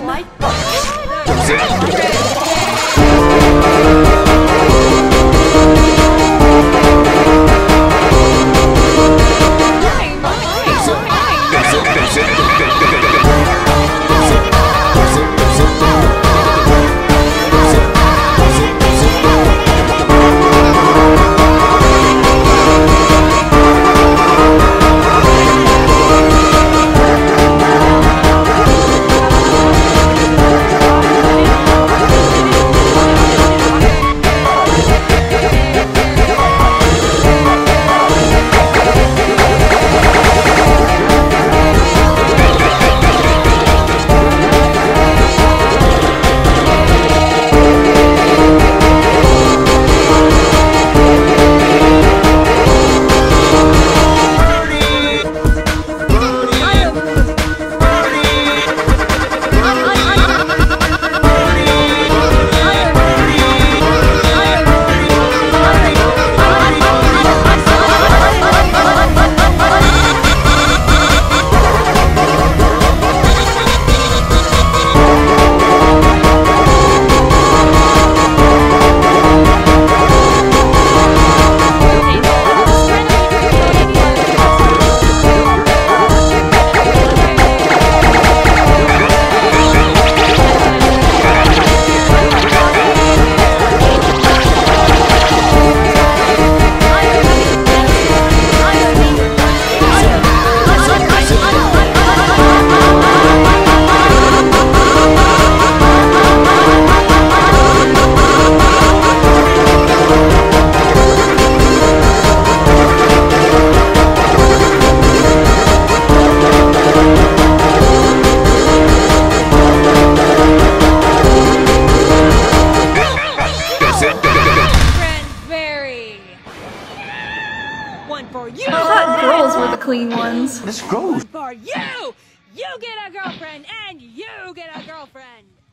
One for you! I thought girls were the clean ones. Let's go! One for you! You get a girlfriend, and you get a girlfriend!